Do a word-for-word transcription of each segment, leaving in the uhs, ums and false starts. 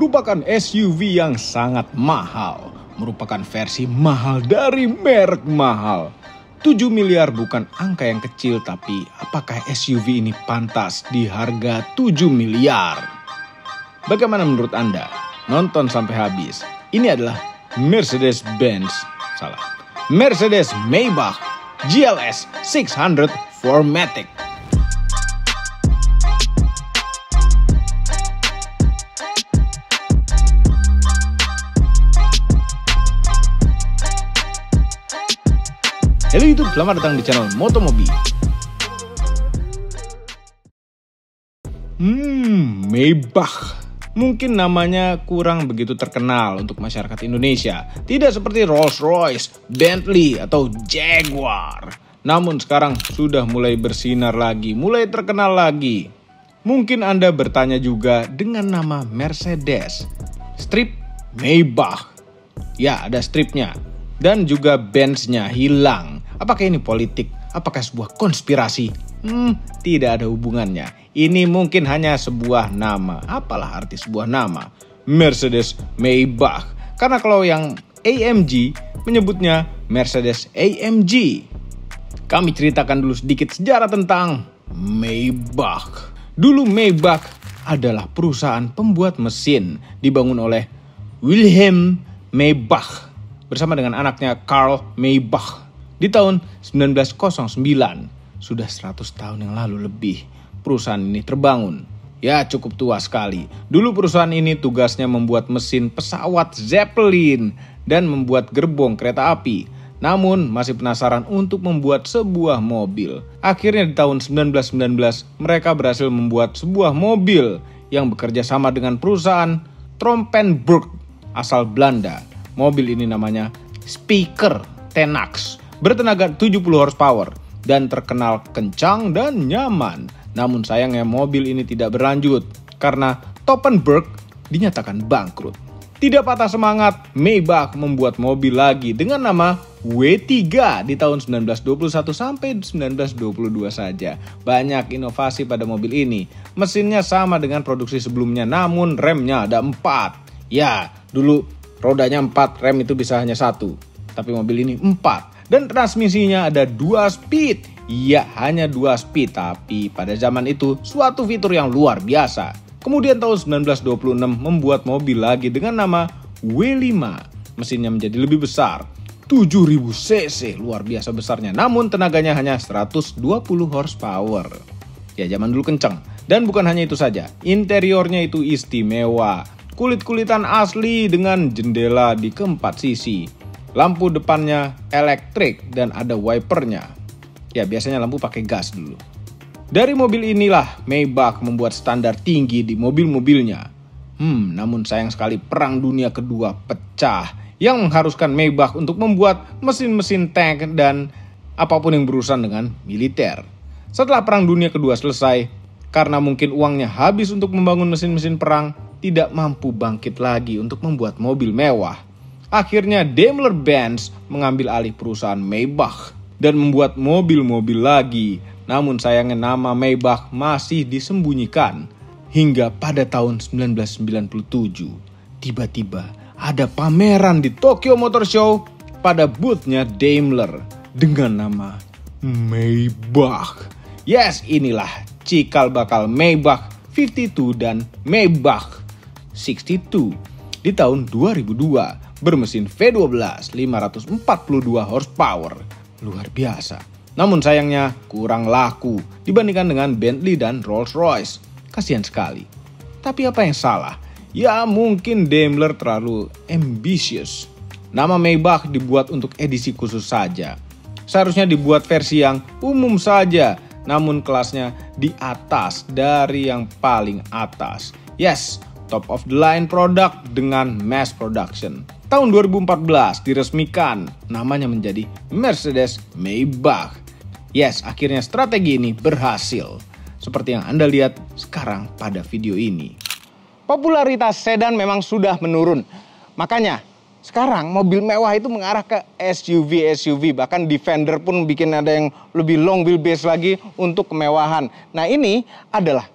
merupakan S U V yang sangat mahal. Merupakan versi mahal dari merek mahal. tujuh miliar bukan angka yang kecil, tapi apakah S U V ini pantas di harga tujuh miliar? Bagaimana menurut Anda? Nonton sampai habis. Ini adalah Mercedes-Benz, salah, Mercedes Maybach G L S enam ratus four matic. Halo YouTube, selamat datang di channel Motomobi. Hmm, Maybach. Mungkin namanya kurang begitu terkenal untuk masyarakat Indonesia. Tidak seperti Rolls-Royce, Bentley, atau Jaguar. Namun sekarang sudah mulai bersinar lagi, mulai terkenal lagi. Mungkin Anda bertanya juga dengan nama Mercedes. Strip Maybach. Ya, ada stripnya. Dan juga Benz-nya hilang. Apakah ini politik? Apakah sebuah konspirasi? Hmm, tidak ada hubungannya. Ini mungkin hanya sebuah nama. Apalah arti sebuah nama? Mercedes Maybach. Karena kalau yang A M G menyebutnya Mercedes A M G. Kami ceritakan dulu sedikit sejarah tentang Maybach. Dulu Maybach adalah perusahaan pembuat mesin dibangun oleh Wilhelm Maybach bersama dengan anaknya Carl Maybach di tahun sembilan belas nol sembilan. Sudah seratus tahun yang lalu lebih perusahaan ini terbangun. Ya, cukup tua sekali. Dulu perusahaan ini tugasnya membuat mesin pesawat Zeppelin dan membuat gerbong kereta api. Namun masih penasaran untuk membuat sebuah mobil. Akhirnya di tahun sembilan belas sembilan belas mereka berhasil membuat sebuah mobil yang bekerja sama dengan perusahaan Trompenberg asal Belanda. Mobil ini namanya Spyker Tenax, bertenaga tujuh puluh horsepower dan terkenal kencang dan nyaman. Namun sayangnya mobil ini tidak berlanjut karena Trompenberg dinyatakan bangkrut. Tidak patah semangat, Maybach membuat mobil lagi dengan nama W tiga di tahun sembilan belas dua puluh satu sampai sembilan belas dua puluh dua saja. Banyak inovasi pada mobil ini. Mesinnya sama dengan produksi sebelumnya, namun remnya ada empat. Ya, dulu rodanya empat, rem itu bisa hanya satu. Tapi mobil ini empat. Dan transmisinya ada dua speed. Iya, hanya dua speed. Tapi pada zaman itu suatu fitur yang luar biasa. Kemudian tahun sembilan belas dua puluh enam membuat mobil lagi dengan nama W lima. Mesinnya menjadi lebih besar. tujuh ribu cc, luar biasa besarnya. Namun tenaganya hanya seratus dua puluh horsepower. Ya, zaman dulu kencang. Dan bukan hanya itu saja. Interiornya itu istimewa. Kulit-kulitan asli dengan jendela di keempat sisi. Lampu depannya elektrik dan ada wipernya. Ya, biasanya lampu pakai gas dulu. Dari mobil inilah Maybach membuat standar tinggi di mobil-mobilnya. Hmm, namun sayang sekali Perang Dunia Kedua pecah yang mengharuskan Maybach untuk membuat mesin-mesin tank dan apapun yang berurusan dengan militer. Setelah Perang Dunia Kedua selesai, karena mungkin uangnya habis untuk membangun mesin-mesin perang, tidak mampu bangkit lagi untuk membuat mobil mewah. Akhirnya Daimler-Benz mengambil alih perusahaan Maybach dan membuat mobil-mobil lagi. Namun sayangnya nama Maybach masih disembunyikan. Hingga pada tahun sembilan belas sembilan puluh tujuh, tiba-tiba ada pameran di Tokyo Motor Show pada boothnya Daimler dengan nama Maybach. Yes, inilah cikal bakal Maybach lima puluh dua dan Maybach enam puluh dua di tahun dua ribu dua. Bermesin V dua belas lima ratus empat puluh dua horsepower. Luar biasa. Namun sayangnya kurang laku dibandingkan dengan Bentley dan Rolls-Royce. Kasihan sekali. Tapi apa yang salah? Ya, mungkin Daimler terlalu ambisius. Nama Maybach dibuat untuk edisi khusus saja. Seharusnya dibuat versi yang umum saja, namun kelasnya di atas dari yang paling atas. Yes, top of the line product dengan mass production. Tahun dua ribu empat belas diresmikan, namanya menjadi Mercedes Maybach. Yes, akhirnya strategi ini berhasil. Seperti yang Anda lihat sekarang pada video ini. Popularitas sedan memang sudah menurun. Makanya sekarang mobil mewah itu mengarah ke S U V-S U V. Bahkan Defender pun bikin ada yang lebih long wheelbase lagi untuk kemewahan. Nah, ini adalah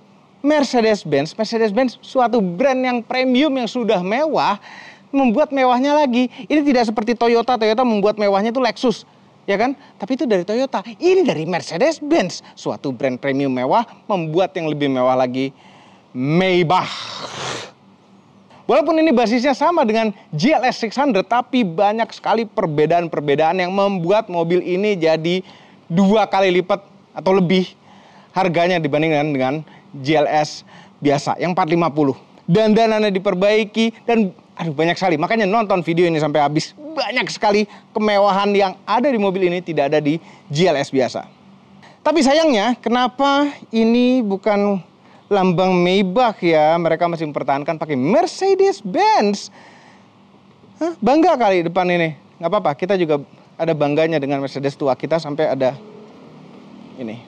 Mercedes-Benz, Mercedes-Benz suatu brand yang premium yang sudah mewah, membuat mewahnya lagi. Ini tidak seperti Toyota, Toyota membuat mewahnya itu Lexus, ya kan? Tapi itu dari Toyota, ini dari Mercedes-Benz, suatu brand premium mewah, membuat yang lebih mewah lagi, Maybach. Walaupun ini basisnya sama dengan G L S enam ratus, tapi banyak sekali perbedaan-perbedaan yang membuat mobil ini jadi dua kali lipat atau lebih harganya dibandingkan dengan G L S biasa yang empat ratus lima puluh. Dandanannya diperbaiki dan aduh banyak sekali. Makanya nonton video ini sampai habis. Banyak sekali kemewahan yang ada di mobil ini tidak ada di G L S biasa. Tapi sayangnya kenapa ini bukan lambang Maybach ya? Mereka masih mempertahankan pakai Mercedes-Benz. Hah, bangga kali depan ini. Nggak apa-apa, kita juga ada bangganya dengan Mercedes tua kita sampai ada ini.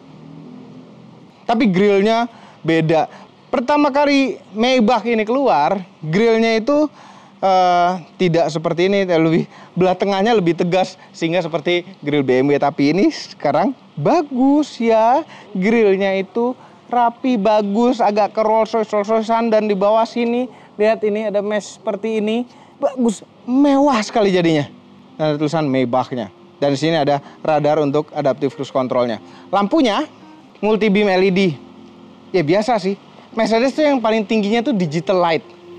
Tapi grillnya beda. Pertama kali Maybach ini keluar, grillnya itu uh, tidak seperti ini, lebih belah tengahnya lebih tegas sehingga seperti grill B M W. Tapi ini sekarang bagus ya, grillnya itu rapi, bagus, agak ke Rolls-Royce, Rolls-Roycean, dan di bawah sini lihat ini ada mesh seperti ini, bagus, mewah sekali jadinya. Dan ada tulisan Maybach-nya. Dan di sini ada radar untuk adaptive cruise control-nya. Lampunya multi beam L E D. Ya biasa sih. Mercedes tuh yang paling tingginya tuh digital light.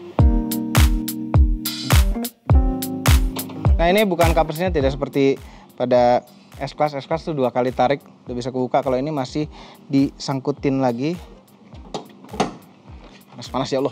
Nah ini bukan coversnya, tidak seperti pada S-Class. S-Class tuh dua kali tarik udah bisa kebuka. Kalau ini masih disangkutin lagi. Panas-panas ya Allah.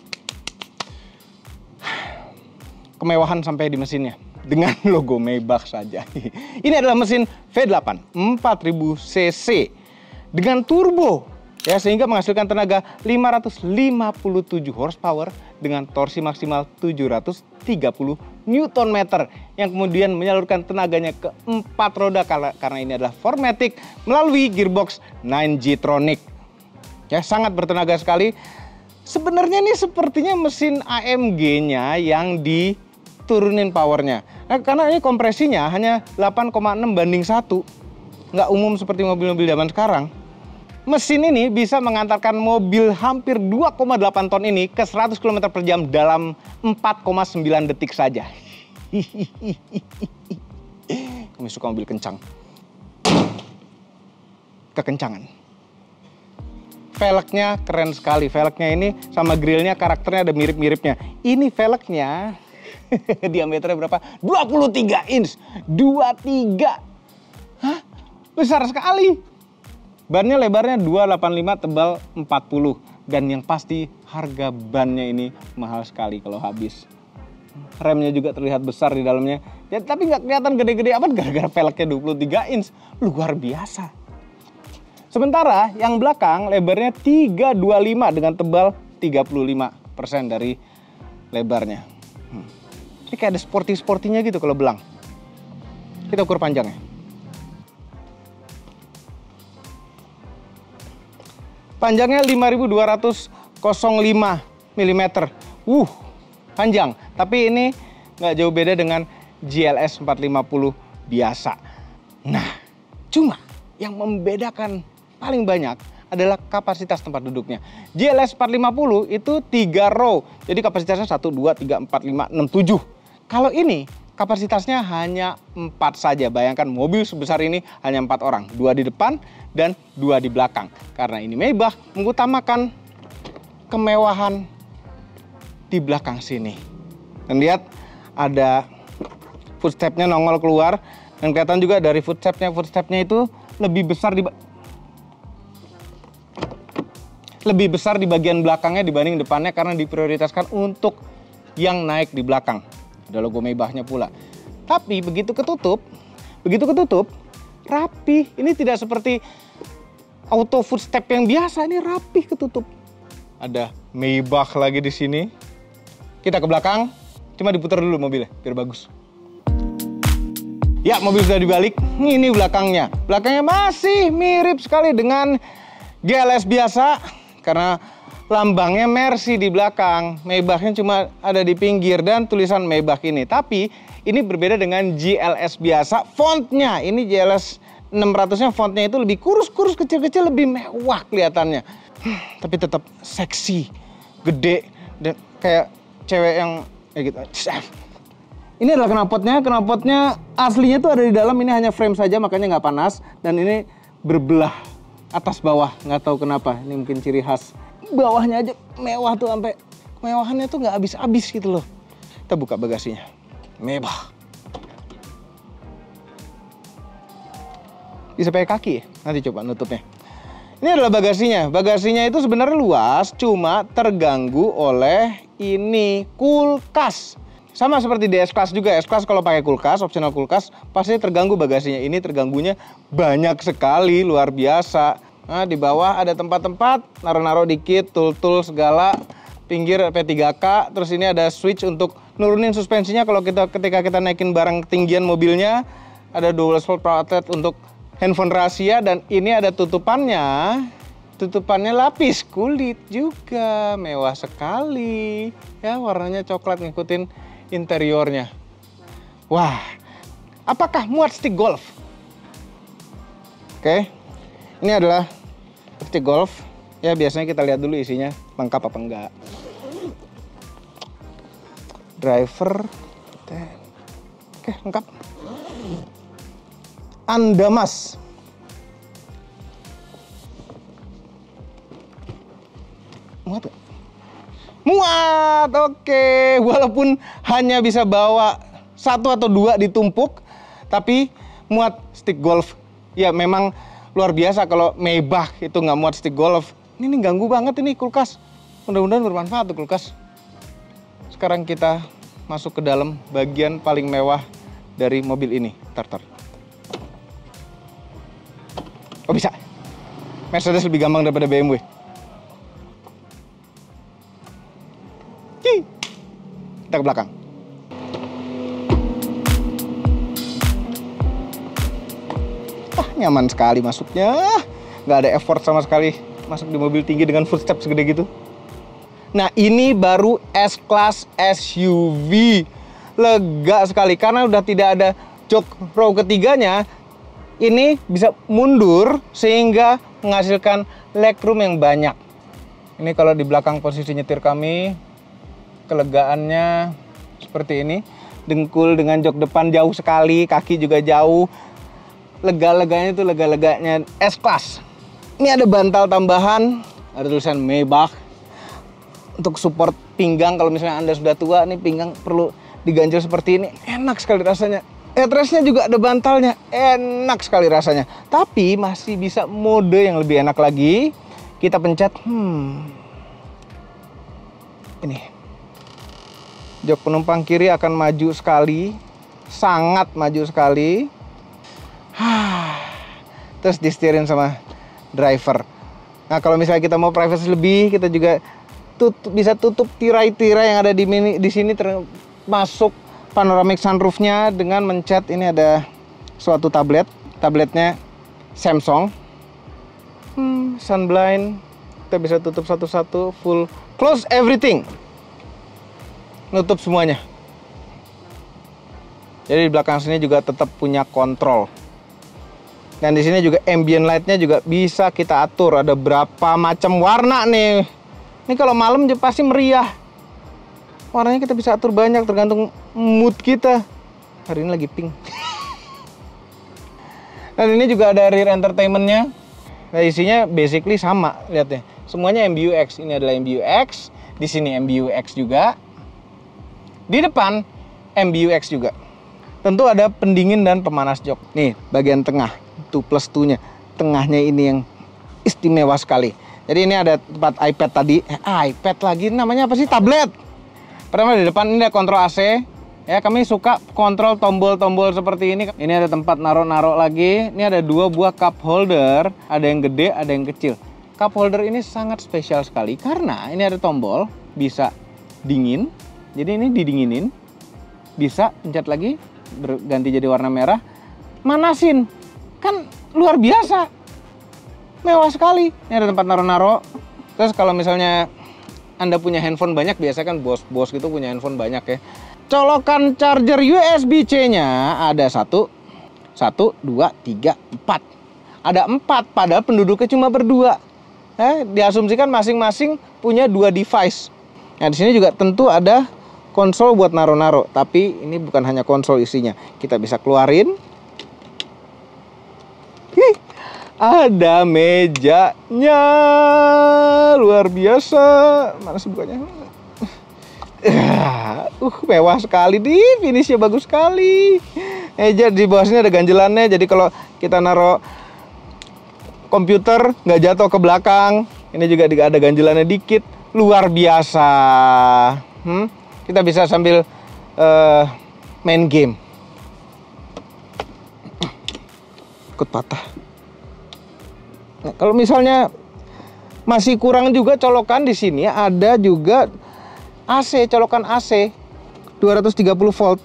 Kemewahan sampai di mesinnya dengan logo Maybach saja. Ini adalah mesin V delapan empat ribu cc dengan turbo ya, sehingga menghasilkan tenaga lima ratus lima puluh tujuh horsepower dengan torsi maksimal tujuh ratus tiga puluh newton meter yang kemudian menyalurkan tenaganya ke empat roda karena ini adalah four matic melalui gearbox nine G Tronic. Ya, sangat bertenaga sekali. Sebenarnya ini sepertinya mesin A M G-nya yang diturunin powernya. Nah, karena ini kompresinya hanya delapan koma enam banding satu. Nggak umum seperti mobil-mobil zaman sekarang. Mesin ini bisa mengantarkan mobil hampir dua koma delapan ton ini ke seratus kilometer per jam dalam empat koma sembilan detik saja. Kami suka mobil kencang. Kekencangan. Velgnya keren sekali. Velgnya ini sama grillnya karakternya ada mirip-miripnya. Ini velgnya diameternya berapa? dua puluh tiga inch. dua puluh tiga. Hah? Besar sekali. Bannya lebarnya dua delapan lima, tebal empat puluh. Dan yang pasti harga bannya ini mahal sekali kalau habis. Remnya juga terlihat besar di dalamnya. Ya, tapi nggak kelihatan gede-gede amat gara-gara velgnya dua puluh tiga inch. Luar biasa. Sementara yang belakang lebarnya tiga dua lima dengan tebal tiga puluh lima persen dari lebarnya. Hmm. Ini kayak ada sporty-sportinya gitu kalau belang. Kita ukur panjangnya. Panjangnya lima ribu dua ratus lima milimeter. Uh, panjang. Tapi ini nggak jauh beda dengan G L S empat ratus lima puluh biasa. Nah, cuma yang membedakan paling banyak adalah kapasitas tempat duduknya. G L S empat ratus lima puluh itu tiga row. Jadi kapasitasnya satu, dua, tiga, empat, lima, enam, tujuh. Kalau ini kapasitasnya hanya empat saja. Bayangkan mobil sebesar ini hanya empat orang. Dua di depan dan dua di belakang. Karena ini Maybach mengutamakan kemewahan di belakang sini. Dan lihat ada footstep-nya nongol keluar. Dan kelihatan juga dari footstep-nya, footstep-nya itu lebih besar di lebih besar di bagian belakangnya dibanding depannya karena diprioritaskan untuk yang naik di belakang. Ada logo Maybach-nya pula. Tapi begitu ketutup, begitu ketutup, rapi. Ini tidak seperti auto footstep yang biasa, ini rapi ketutup. Ada Maybach lagi di sini. Kita ke belakang, cuma diputar dulu mobilnya biar bagus. Ya, mobil sudah dibalik. Ini belakangnya. Belakangnya masih mirip sekali dengan G L S biasa karena lambangnya Mercy di belakang. Maybach-nya cuma ada di pinggir dan tulisan Maybach ini. Tapi ini berbeda dengan G L S biasa. Fontnya, ini G L S enam ratus-nya fontnya itu lebih kurus-kurus, kecil-kecil, lebih mewah kelihatannya. tapi tetap seksi, gede, dan kayak cewek yang kayak gitu. Ini adalah knalpotnya, knalpotnya aslinya tuh ada di dalam, ini hanya frame saja makanya nggak panas. Dan ini berbelah atas bawah, nggak tahu kenapa, ini mungkin ciri khas. Bawahnya aja mewah tuh, sampai kemewahannya tuh nggak habis-habis gitu loh. Kita buka bagasinya, mewah. Bisa pakai kaki ya? Nanti coba nutupnya. Ini adalah bagasinya. Bagasinya itu sebenarnya luas, cuma terganggu oleh ini kulkas. Sama seperti di S-Class juga. S-Class kalau pakai kulkas, optional kulkas, pasti terganggu bagasinya. Ini terganggunya banyak sekali, luar biasa. Nah, di bawah ada tempat-tempat, naruh-naruh dikit, tool-tool segala, pinggir P tiga K. Terus ini ada switch untuk nurunin suspensinya kalau kita ketika kita naikin barang ketinggian mobilnya. Ada dual spot power outlet untuk handphone rahasia, dan ini ada tutupannya. Tutupannya lapis kulit juga, mewah sekali. Ya, warnanya coklat, ngikutin interiornya. Wah, apakah muat stick golf? Oke, ini adalah stick golf. Ya, biasanya kita lihat dulu isinya lengkap apa enggak. Driver, oke, lengkap. Andamas. Muat gak? Muat, oke. Walaupun hanya bisa bawa satu atau dua ditumpuk, tapi muat stick golf. Ya memang luar biasa kalau Maybach itu nggak muat stick golf. Ini, ini ganggu banget ini kulkas. Mudah-mudahan bermanfaat tuh kulkas. Sekarang kita masuk ke dalam bagian paling mewah dari mobil ini. Tar, tar. Oh bisa. Mercedes lebih gampang daripada B M W. Kita ke belakang. Ah, nyaman sekali masuknya. Nggak ada effort sama sekali masuk di mobil tinggi dengan footstep segede gitu. Nah, ini baru S-Class S U V. Lega sekali karena udah tidak ada jok row ketiganya. Ini bisa mundur sehingga menghasilkan legroom yang banyak. Ini kalau di belakang posisi nyetir kami, kelegaannya seperti ini. Dengkul dengan jok depan jauh sekali, kaki juga jauh. Lega-leganya itu lega-leganya S-Class. Ini ada bantal tambahan, ada tulisan Maybach. Untuk support pinggang, kalau misalnya Anda sudah tua, nih pinggang perlu diganjel seperti ini. Enak sekali rasanya. Headrestnya juga ada bantalnya, enak sekali rasanya. Tapi masih bisa mode yang lebih enak lagi. Kita pencet, hmm, ini. Jok penumpang kiri akan maju sekali, sangat maju sekali. Terus disetirin sama driver. Nah, kalau misalnya kita mau privacy lebih, kita juga tutup, bisa tutup tirai-tirai yang ada di mini di sini, termasuk panoramic sunroofnya dengan mencet. Ini ada suatu tablet, tabletnya Samsung. Hmm, sunblind, kita bisa tutup satu-satu, full close everything, nutup semuanya. Jadi di belakang sini juga tetap punya kontrol. Dan di sini juga ambient light-nya juga bisa kita atur. Ada berapa macam warna nih. Ini kalau malam pasti meriah. Warnanya kita bisa atur banyak tergantung mood kita. Hari ini lagi pink. Dan ini juga ada rear entertainment-nya. Nah, isinya basically sama, lihat deh. Semuanya M B U X. Ini adalah M B U X. Di sini M B U X juga. Di depan M B U X juga. Tentu ada pendingin dan pemanas jok. Nih, bagian tengah. Tuh plus two-nya. Tengahnya ini yang istimewa sekali. Jadi ini ada tempat iPad tadi. Eh, iPad lagi, namanya apa sih? Tablet. Pertama di depan ini ada kontrol A C. Ya, kami suka kontrol tombol-tombol seperti ini. Ini ada tempat naruh-naruh lagi. Ini ada dua buah cup holder. Ada yang gede, ada yang kecil. Cup holder ini sangat spesial sekali karena ini ada tombol, bisa dingin. Jadi ini didinginin. Bisa pencet lagi, berganti jadi warna merah. Manasin. Kan luar biasa. Mewah sekali. Ini ada tempat naruh-naruh. Terus kalau misalnya Anda punya handphone banyak, biasa kan bos-bos gitu punya handphone banyak ya. Colokan charger U S B C-nya ada satu, satu, dua, tiga, empat. Ada empat, padahal penduduknya cuma berdua. eh, diasumsikan masing-masing punya dua device. Nah, di sini juga tentu ada konsol buat naro-naro, tapi ini bukan hanya konsol isinya. Kita bisa keluarin. Hih, ada mejanya, luar biasa. Mana sih bukanya? Uh, mewah sekali nih, finishnya bagus sekali. Meja di bawah sini ada ganjelannya, jadi kalau kita naro komputer nggak jatuh ke belakang. Ini juga ada ganjelannya dikit, luar biasa. Hmm? Kita bisa sambil uh, main game. Ikut patah. Nah, kalau misalnya masih kurang juga colokan, di sini ada juga A C, colokan A C dua ratus tiga puluh volt.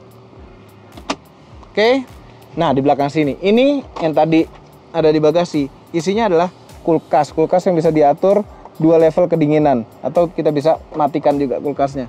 Oke. Nah, di belakang sini ini yang tadi ada di bagasi, isinya adalah kulkas. Kulkas yang bisa diatur dua level kedinginan, atau kita bisa matikan juga kulkasnya.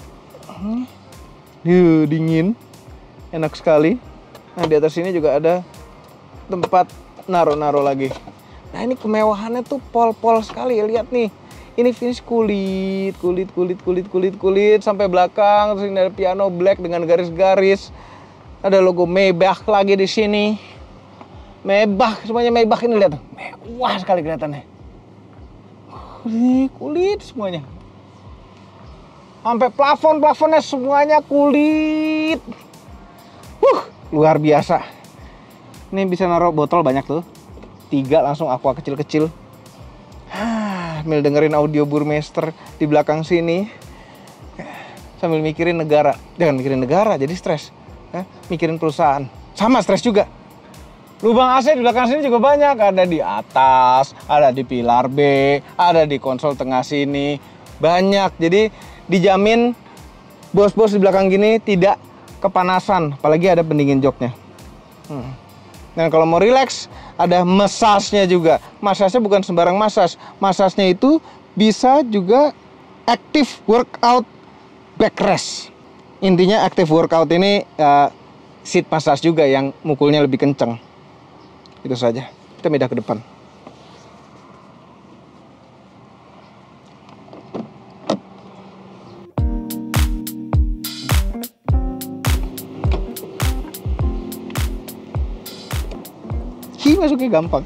Yuh, dingin, enak sekali. Nah, di atas sini juga ada tempat naro-naro lagi. Nah, ini kemewahannya tuh pol-pol sekali ya, lihat nih. Ini finish kulit, kulit, kulit, kulit, kulit, kulit sampai belakang. Terus ini ada piano black dengan garis-garis. Ada logo Maybach lagi di sini. Maybach, semuanya Maybach, ini lihat. Mewah sekali kelihatannya. Kulit, kulit semuanya. Sampai plafon-plafonnya semuanya kulit. Uh, luar biasa. Ini bisa naruh botol banyak tuh. Tiga langsung aqua kecil-kecil. Sambil dengerin audio Burmester di belakang sini. Sambil mikirin negara. Jangan mikirin negara, jadi stres. Eh, mikirin perusahaan. Sama stres juga. Lubang A C di belakang sini juga banyak. Ada di atas, ada di pilar B, ada di konsol tengah sini. Banyak. Jadi dijamin bos-bos di belakang gini tidak kepanasan. Apalagi ada pendingin joknya. Hmm. Dan kalau mau relax, ada massage-nya juga. Massage-nya bukan sembarang massage. Massage-nya itu bisa juga active workout backrest. Intinya active workout ini uh, seat massage juga yang mukulnya lebih kenceng. Itu saja. Kita pindah ke depan. Hi, masuknya gampang.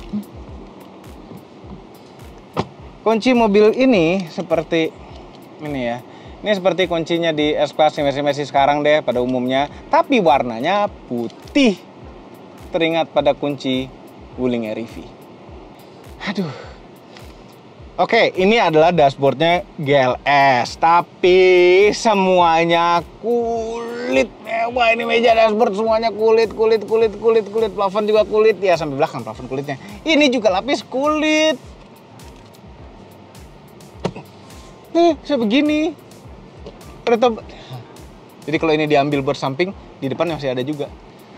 Kunci mobil ini seperti ini ya. Ini seperti kuncinya di S-Class Mercy-Mercy sekarang deh pada umumnya. Tapi warnanya putih. Teringat pada kunci Wuling R E V. Aduh. Oke, ini adalah dashboardnya G L S. Tapi semuanya kulit. Wah, ini meja dashboard semuanya kulit, kulit, kulit, kulit, kulit. Plafon juga kulit. Ya, sampai belakang plafon kulitnya. Ini juga lapis kulit. Nih, sebegini. Jadi kalau ini diambil buat samping, di depan masih ada juga.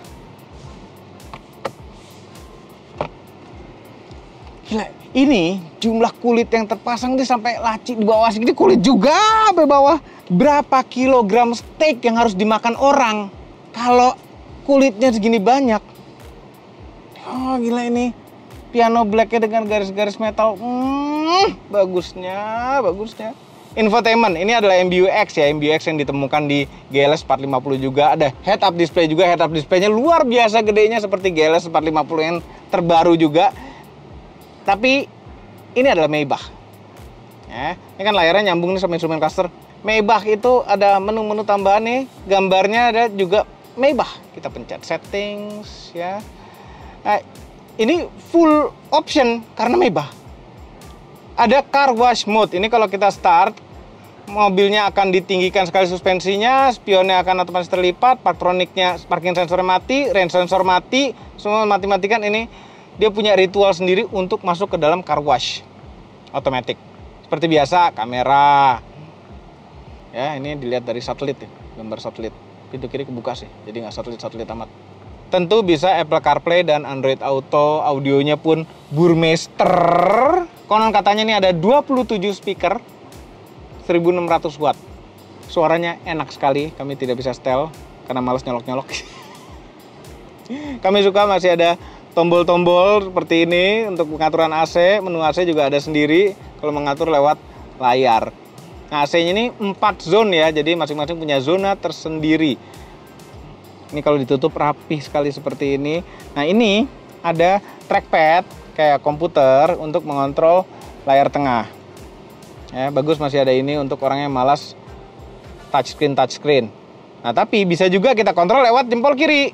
Gila, ini jumlah kulit yang terpasang ini sampai laci di bawah segini kulit juga sampai bawah. Berapa kilogram steak yang harus dimakan orang kalau kulitnya segini banyak? Oh, gila ini. Piano blacknya dengan garis-garis metal. Hmm, bagusnya, bagusnya. Infotainment, ini adalah M B U X ya, M B U X yang ditemukan di G L S empat lima puluh juga. Ada head up display juga, head up displaynya luar biasa gedenya seperti G L S empat lima puluh yang terbaru juga. Tapi ini adalah Maybach. Ya, ini kan layarnya nyambung nih sama instrumen cluster. Maybach itu ada menu-menu tambahan nih, gambarnya ada juga Maybach. Kita pencet settings ya. Nah, ini full option karena Maybach. Ada car wash mode. Ini kalau kita start, mobilnya akan ditinggikan sekali suspensinya, spionnya akan otomatis terlipat, parktroniknya, parking sensornya mati, rain sensor mati, semua mati-matikan. Ini dia punya ritual sendiri untuk masuk ke dalam car wash otomatis. Seperti biasa, kamera. Ya, ini dilihat dari satelit ya, gambar satelit. Pintu kiri kebuka sih, jadi nggak satelit-satelit amat. Tentu bisa Apple CarPlay dan Android Auto, audionya pun Burmester. Konon katanya ini ada dua puluh tujuh speaker, seribu enam ratus watt. Suaranya enak sekali, kami tidak bisa setel karena males nyolok-nyolok. Kami suka masih ada tombol-tombol seperti ini untuk pengaturan A C. Menu A C juga ada sendiri kalau mengatur lewat layar. Nah, A C-nya ini empat zone ya, jadi masing-masing punya zona tersendiri. Ini kalau ditutup rapi sekali seperti ini. Nah, ini ada trackpad kayak komputer untuk mengontrol layar tengah. Ya, bagus masih ada ini untuk orang yang malas touchscreen touchscreen. Nah, tapi bisa juga kita kontrol lewat jempol kiri.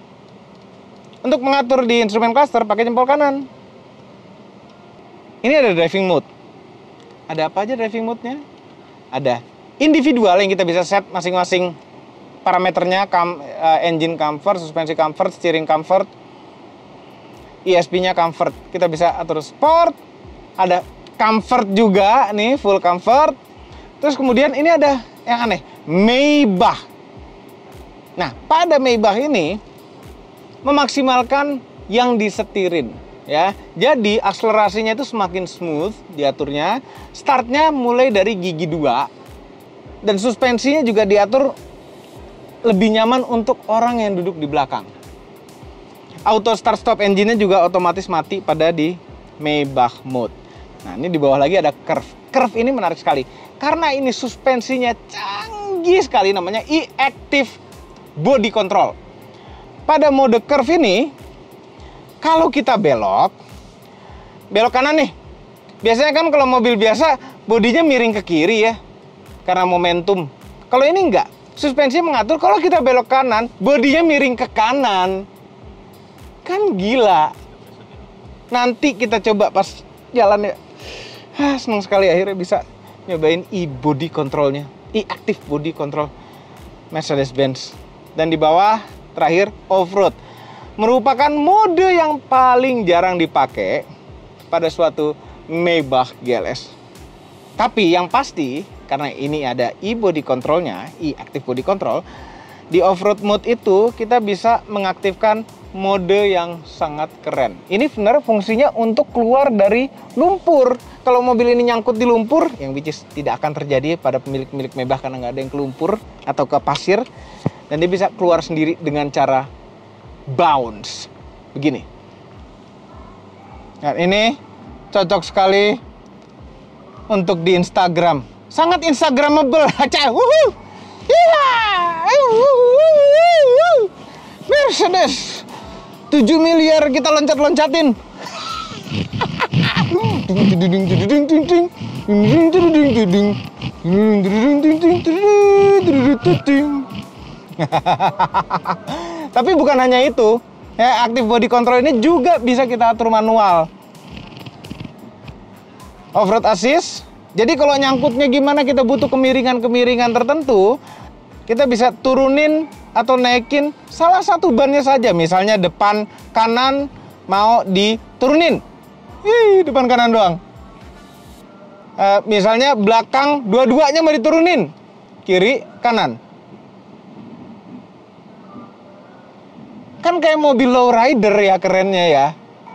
Untuk mengatur di instrumen cluster pakai jempol kanan. Ini ada driving mode. Ada apa aja driving mode-nya? Ada individual yang kita bisa set masing-masing parameternya, com, uh, engine comfort, suspensi comfort, steering comfort, E S P-nya comfort. Kita bisa atur sport, ada comfort juga nih, full comfort. Terus kemudian ini ada yang aneh, Maybach. Nah, pada Maybach ini memaksimalkan yang disetirin ya. Jadi akselerasinya itu semakin smooth diaturnya. Startnya mulai dari gigi dua. Dan suspensinya juga diatur lebih nyaman untuk orang yang duduk di belakang. Auto start stop engine-nya juga otomatis mati pada di Maybach mode. Nah, ini di bawah lagi ada curve. Curve ini menarik sekali karena ini suspensinya canggih sekali, namanya e-active body control. Pada mode curve ini, kalau kita belok, belok kanan nih. Biasanya kan kalau mobil biasa, bodinya miring ke kiri ya, karena momentum. Kalau ini enggak, suspensi mengatur kalau kita belok kanan, bodinya miring ke kanan. Kan gila. Nanti kita coba pas jalan ya. Ah, senang sekali akhirnya bisa nyobain e-body controlnya, e-active body control Mercedes-Benz. Dan di bawah terakhir off-road, merupakan mode yang paling jarang dipakai pada suatu Maybach G L S. Tapi yang pasti, karena ini ada e-body controlnya, e-active body control, di off-road mode itu kita bisa mengaktifkan mode yang sangat keren. Ini benar fungsinya untuk keluar dari lumpur. Kalau mobil ini nyangkut di lumpur, yang which is tidak akan terjadi pada pemilik-pemilik Maybach karena nggak ada yang ke lumpur atau ke pasir, dan dia bisa keluar sendiri dengan cara bounce begini. Nah, ini cocok sekali untuk di Instagram, sangat instagramable. Mercedes tujuh miliar kita loncat-loncatin. Tapi bukan hanya itu ya, active body control ini juga bisa kita atur manual. Off-road assist. Jadi kalau nyangkutnya gimana, kita butuh kemiringan-kemiringan tertentu, kita bisa turunin atau naikin salah satu bannya saja. Misalnya depan kanan mau diturunin, Ih, depan kanan doang. E, misalnya belakang dua-duanya mau diturunin, kiri kanan. Kan kayak mobil lowrider ya, kerennya ya.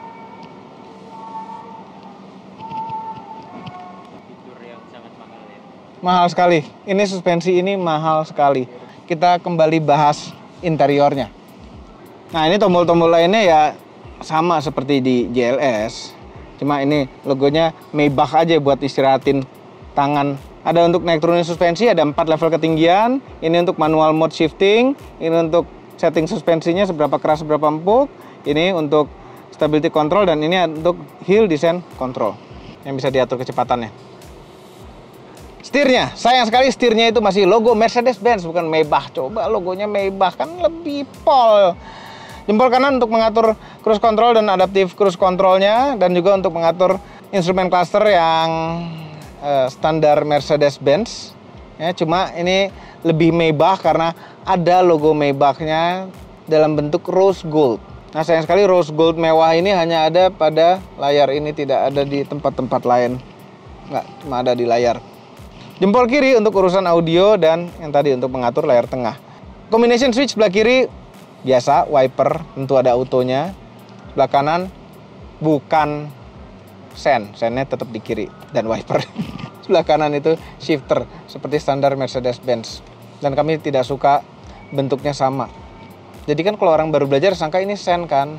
Fitur yang sangat mahal ya. Mahal sekali. Ini suspensi ini mahal sekali. Kita kembali bahas interiornya. Nah, ini tombol-tombol lainnya ya sama seperti di G L S. Cuma ini logonya Maybach aja buat istirahatin tangan. Ada untuk naik turunin suspensi, ada empat level ketinggian. Ini untuk manual mode shifting. Ini untuk setting suspensinya seberapa keras, seberapa empuk. Ini untuk stability control, dan ini untuk hill descent control yang bisa diatur kecepatannya. Setirnya, sayang sekali setirnya itu masih logo Mercedes-Benz, bukan Maybach. Coba logonya Maybach, kan lebih pol. Jempol kanan untuk mengatur cruise control dan adaptive cruise controlnya, dan juga untuk mengatur instrumen cluster yang uh, standar Mercedes-Benz. Ya, cuma ini lebih Maybach karena ada logo Maybach-nya dalam bentuk rose gold. Nah, sayang sekali rose gold mewah ini hanya ada pada layar ini, tidak ada di tempat-tempat lain. Nggak, cuma ada di layar. Jempol kiri untuk urusan audio, dan yang tadi untuk mengatur layar tengah. Combination switch sebelah kiri biasa, wiper tentu ada autonya. Sebelah kanan bukan sen, sennya tetap di kiri, dan wiper. Sebelah kanan itu shifter seperti standar Mercedes-Benz. Dan kami tidak suka bentuknya sama. Jadi kan kalau orang baru belajar sangka ini sen kan.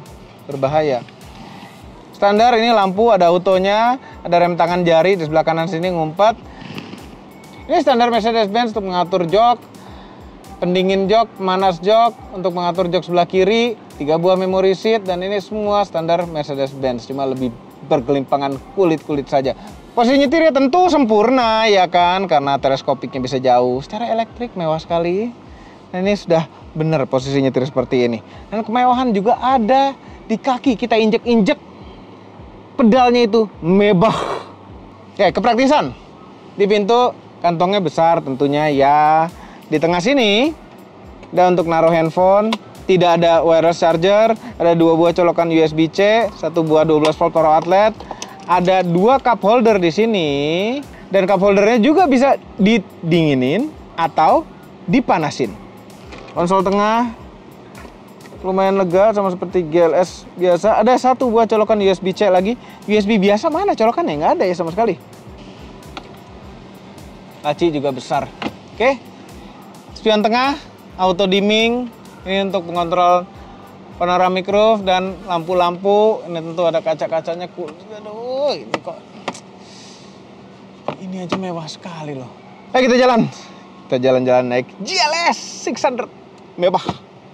berbahaya. Standar ini lampu, ada autonya, ada rem tangan jari di sebelah kanan sini ngumpet. Ini standar Mercedes-Benz untuk mengatur jok, pendingin jok, pemanas jok, untuk mengatur jok sebelah kiri, tiga buah memory seat, dan ini semua standar Mercedes-Benz, cuma lebih bergelimpangan kulit-kulit saja. Posisi nyetirnya tentu sempurna ya kan, karena teleskopiknya bisa jauh. Secara elektrik mewah sekali. Nah ini sudah benar posisi nyetir seperti ini. Dan kemewahan juga ada di kaki, kita injek-injek pedalnya itu mebah. Oke, kepraktisan. Di pintu kantongnya besar tentunya ya. Di tengah sini ada untuk naruh handphone. Tidak ada wireless charger. Ada dua buah colokan U S B C, satu buah dua belas volt power outlet. Ada dua cup holder di sini, dan cup holdernya juga bisa didinginin atau dipanasin. Konsol tengah lumayan lega, sama seperti G L S biasa. Ada satu buah colokan U S B C lagi. U S B biasa mana colokannya? Nggak ada ya sama sekali. Laci juga besar. Oke, spion tengah, auto dimming. Ini untuk mengontrol panoramic roof dan lampu-lampu. Ini tentu ada kaca-kacanya. Aduh, ini kok ini aja mewah sekali loh. Ayo kita jalan. Kita jalan-jalan naik G L S enam ratus. Mewah.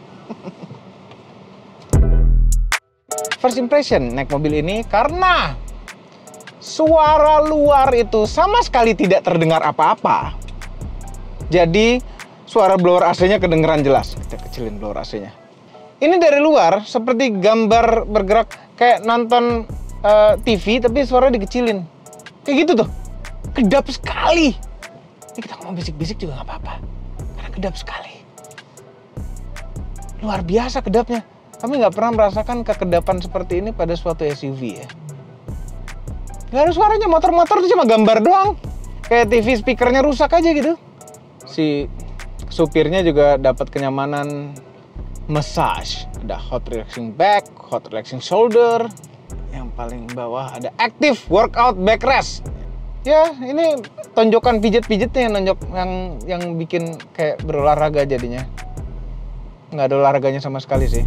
First impression naik mobil ini karena suara luar itu sama sekali tidak terdengar apa-apa. Jadi suara blower A C-nya kedengeran jelas. Kita kecilin blower A C-nya. Ini dari luar seperti gambar bergerak kayak nonton uh, T V tapi suaranya dikecilin. Kayak gitu tuh. Kedap sekali. Ini kita ngomong bisik-bisik juga nggak apa-apa. Karena kedap sekali. Luar biasa kedapnya. Kami nggak pernah merasakan kekedapan seperti ini pada suatu S U V ya. Gak ada suaranya, motor-motor itu cuma gambar doang. Kayak T V speakernya rusak aja gitu. Si supirnya juga dapat kenyamanan massage. Ada hot relaxing back, hot relaxing shoulder. Yang paling bawah ada active workout backrest. Ya, ini tonjokan pijet-pijetnya yang nonjok, yang yang bikin kayak berolahraga jadinya. Nggak ada olahraganya sama sekali sih.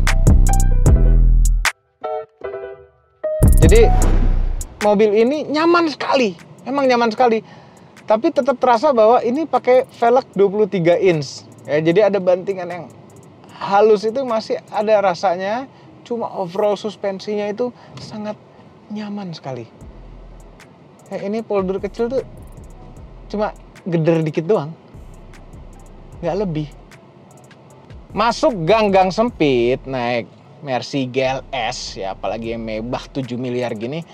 Jadi mobil ini nyaman sekali, emang nyaman sekali. Tapi tetap terasa bahwa ini pakai velg dua puluh tiga inch. Ya, jadi ada bantingan yang halus itu masih ada rasanya. Cuma overall suspensinya itu sangat nyaman sekali. Ya, ini polder kecil tuh cuma geder dikit doang, nggak lebih. Masuk gang-gang sempit naik Mercy G L S ya, apalagi yang mewah tujuh miliar gini,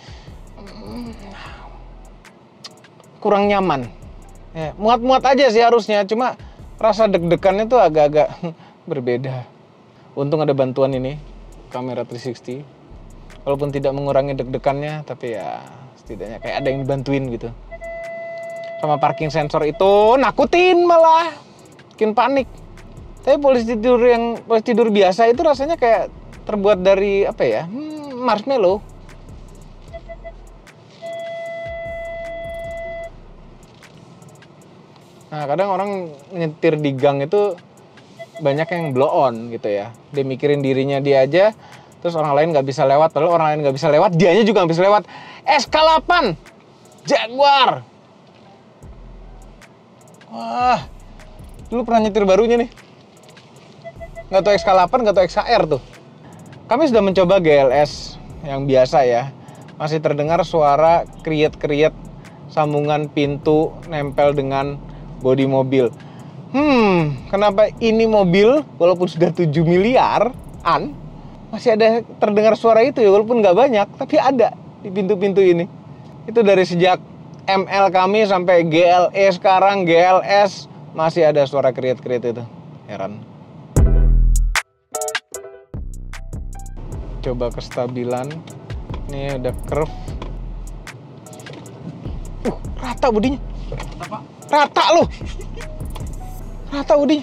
kurang nyaman. Ya, muat-muat aja sih harusnya, cuma rasa deg-degannya tuh agak-agak berbeda. Untung ada bantuan ini, kamera tiga enam nol. Walaupun tidak mengurangi deg-degannya, tapi ya setidaknya kayak ada yang dibantuin gitu. Sama parking sensor itu nakutin malah, bikin panik. Tapi polisi tidur yang polisi tidur biasa itu rasanya kayak terbuat dari apa ya? Hmm, marshmallow. Nah, kadang orang nyetir di gang itu banyak yang blow on gitu ya. Dia mikirin dirinya dia aja, terus orang lain nggak bisa lewat. Padahal orang lain nggak bisa lewat, dianya juga nggak bisa lewat. S K delapan Jaguar. Wah, dulu pernah nyetir barunya nih. Nggak tahu X K delapan, nggak tahu X H R tuh. Kami sudah mencoba G L S yang biasa ya. Masih terdengar suara kriet-kriet sambungan pintu nempel dengan bodi mobil. Hmm, kenapa ini mobil walaupun sudah tujuh miliaran masih ada terdengar suara itu ya, walaupun nggak banyak, tapi ada di pintu-pintu ini. Itu dari sejak M L kami sampai G L E sekarang, G L S masih ada suara kriet-kriet itu. Heran. Coba kestabilan. Ini ada curve. Uh, rata bodinya. Apa? Rata loh. Rata bodinya.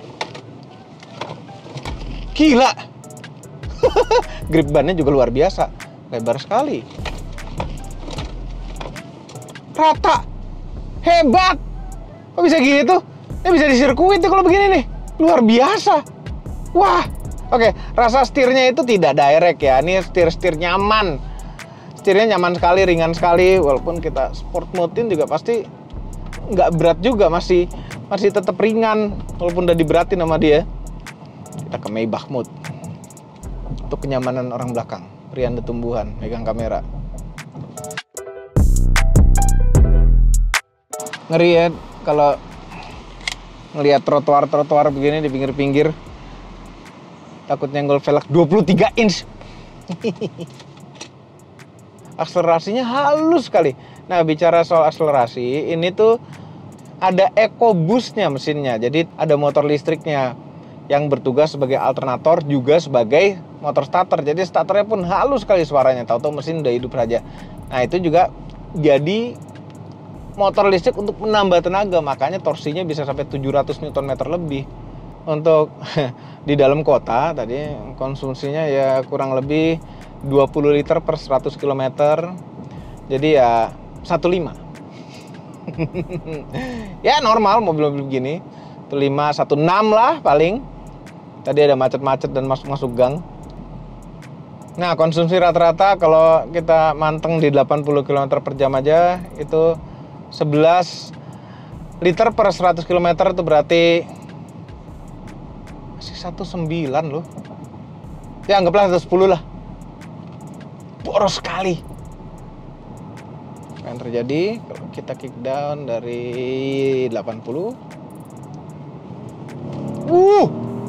Gila. Grip bannya juga luar biasa. Lebar sekali. Rata. Hebat. Kok bisa gitu? Ini bisa di sirkuit tuh kalau begini nih. Luar biasa. Wah, Oke, rasa setirnya itu tidak direct ya. Ini setir-setir nyaman. Setirnya nyaman sekali, ringan sekali. Walaupun kita sport mode-in juga pasti nggak berat juga, masih masih tetap ringan walaupun udah diberatin sama dia. Kita ke Maybach mode. Untuk kenyamanan orang belakang, pria anda tumbuhan, megang kamera. Ngeri ya kalau ngelihat trotoar-trotoar begini di pinggir-pinggir. Takut nyenggol velg dua puluh tiga inch. Akselerasinya halus sekali. Nah, bicara soal akselerasi, ini tuh ada EcoBoost-nya mesinnya. Jadi ada motor listriknya yang bertugas sebagai alternator juga sebagai motor starter. Jadi starternya pun halus sekali suaranya. Tahu-tahu mesin udah hidup saja. Nah, itu juga jadi motor listrik untuk menambah tenaga. Makanya torsinya bisa sampai tujuh ratus newton meter lebih. Untuk di dalam kota tadi konsumsinya ya kurang lebih dua puluh liter per seratus kilometer. Jadi ya satu koma lima. Ya normal mobil-mobil begini. satu koma lima, satu koma enam lah paling. Tadi ada macet-macet dan masuk-masuk gang. Nah, konsumsi rata-rata kalau kita manteng di delapan puluh kilometer per jam aja itu sebelas liter per seratus kilometer, itu berarti masih satu koma sembilan loh. Ya anggaplah satu koma sepuluh lah. Boros sekali. Apa yang terjadi kalau kita kick down dari delapan puluh? Uh!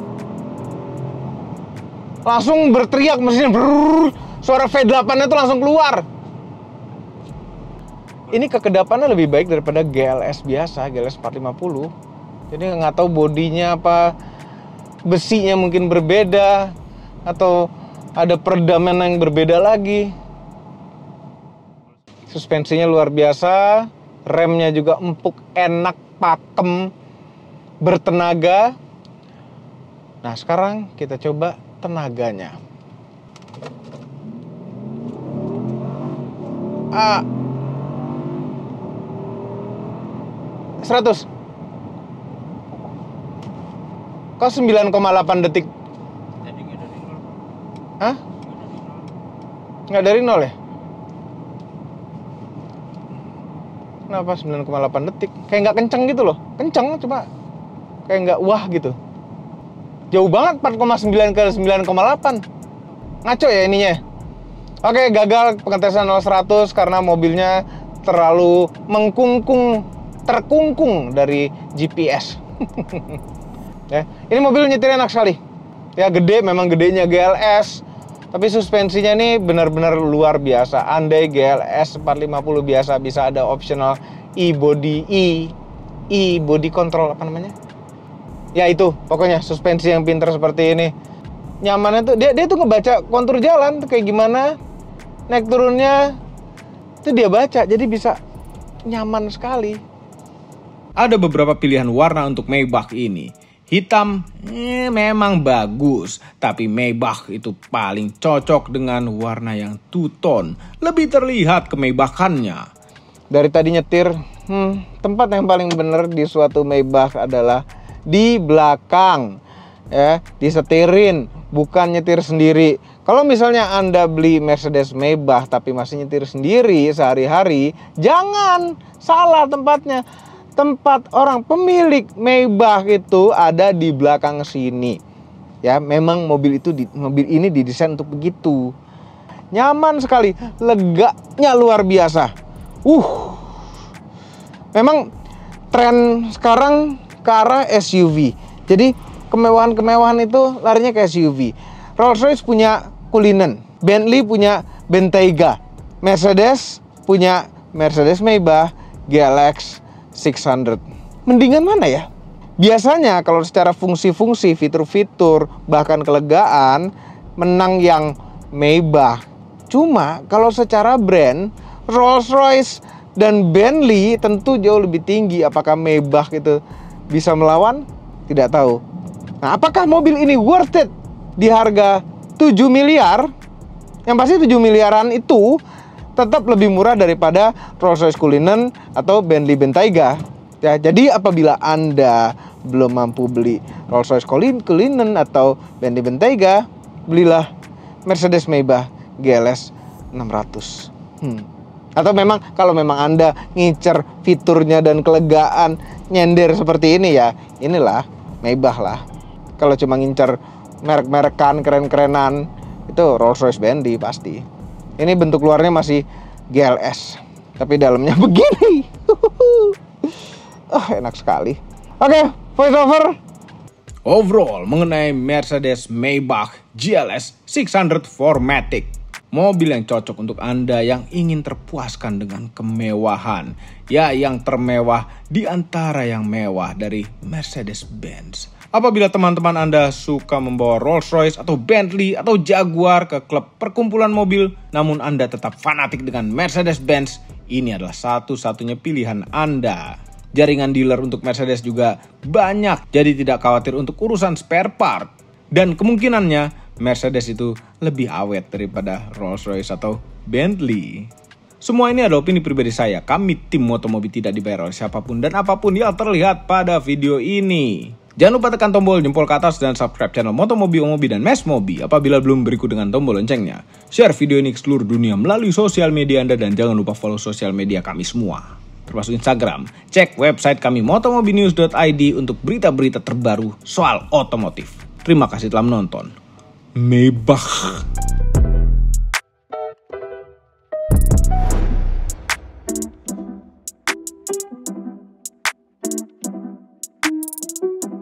Langsung berteriak mesinnya. Brrr, suara V delapan-nya tuh langsung keluar. Ini kekedapannya lebih baik daripada G L S biasa, G L S empat lima puluh. Jadi nggak tahu bodinya apa, besinya mungkin berbeda atau ada peredaman yang berbeda lagi. Suspensinya luar biasa, remnya juga empuk, enak, pakem, bertenaga. Nah, sekarang kita coba tenaganya. Ah, seratus. Kok sembilan koma delapan detik? Tadi nggak dari nol. Hah? Nggak dari nol ya? Kenapa sembilan koma delapan detik? Kayak nggak kenceng gitu loh. Kenceng, cuma kayak nggak wah gitu. Jauh banget empat koma sembilan ke sembilan koma delapan. Ngaco ya ininya. Oke, gagal pengetesan nol seratus karena mobilnya terlalu mengkungkung, terkungkung dari G P S. Ya, ini mobil nyetir enak sekali. Ya gede, memang gedenya G L S, tapi suspensinya nih benar-benar luar biasa. Andai G L S empat lima puluh biasa bisa ada optional e-body, e e-body control apa namanya? Ya itu, pokoknya suspensi yang pinter seperti ini. Nyamannya tuh dia dia tuh ngebaca kontur jalan tuh kayak gimana, naik turunnya itu dia baca, jadi bisa nyaman sekali. Ada beberapa pilihan warna untuk Maybach ini. Hitam eh, memang bagus, tapi Maybach itu paling cocok dengan warna yang two-tone. Lebih terlihat kemaybakannya. Dari tadi nyetir, hmm, tempat yang paling benar di suatu Maybach adalah di belakang. Ya, disetirin, bukan nyetir sendiri. Kalau misalnya Anda beli Mercedes Maybach tapi masih nyetir sendiri sehari-hari, jangan, salah tempatnya. Tempat orang pemilik Maybach itu ada di belakang sini. Ya, memang mobil itu di, mobil ini didesain untuk begitu. Nyaman sekali, leganya luar biasa. Uh. Memang tren sekarang ke arah S U V. Jadi kemewahan-kemewahan itu larinya ke S U V. Rolls-Royce punya Cullinan, Bentley punya Bentayga, Mercedes punya Mercedes Maybach G L X enam ratus. Mendingan mana ya? Biasanya kalau secara fungsi-fungsi, fitur-fitur, bahkan kelegaan, menang yang Maybach. Cuma kalau secara brand, Rolls-Royce dan Bentley tentu jauh lebih tinggi. Apakah Maybach itu bisa melawan? Tidak tahu. Nah, apakah mobil ini worth it di harga tujuh miliar? Yang pasti tujuh miliaran itu tetap lebih murah daripada Rolls-Royce Cullinan atau Bentley Bentayga. Ya, jadi apabila Anda belum mampu beli Rolls-Royce Cullinan atau Bentley Bentayga, belilah Mercedes Maybach G L S enam ratus. Hmm. Atau memang kalau memang Anda ngincer fiturnya dan kelegaan nyender seperti ini ya, inilah Maybach lah. Kalau cuma ngincer merek-merekan keren-kerenan, itu Rolls-Royce Bentley pasti. Ini bentuk luarnya masih G L S, tapi dalamnya begini. Oh, enak sekali. Oke, voice over. Overall mengenai Mercedes Maybach G L S enam ratus empat matic. Mobil yang cocok untuk Anda yang ingin terpuaskan dengan kemewahan. Ya, yang termewah di antara yang mewah dari Mercedes-Benz. Apabila teman-teman Anda suka membawa Rolls-Royce atau Bentley atau Jaguar ke klub perkumpulan mobil, namun Anda tetap fanatik dengan Mercedes-Benz, ini adalah satu-satunya pilihan Anda. Jaringan dealer untuk Mercedes juga banyak, jadi tidak khawatir untuk urusan spare part. Dan kemungkinannya Mercedes itu lebih awet daripada Rolls-Royce atau Bentley. Semua ini adalah opini pribadi saya. Kami tim Motomobi tidak dibayar oleh siapapun dan apapun yang terlihat pada video ini. Jangan lupa tekan tombol jempol ke atas dan subscribe channel Motomobi, Omobi, dan Mesmobi apabila belum berikut dengan tombol loncengnya. Share video ini ke seluruh dunia melalui sosial media Anda dan jangan lupa follow sosial media kami semua, termasuk Instagram. Cek website kami motomobinews dot i d untuk berita-berita terbaru soal otomotif. Terima kasih telah menonton. Maybach.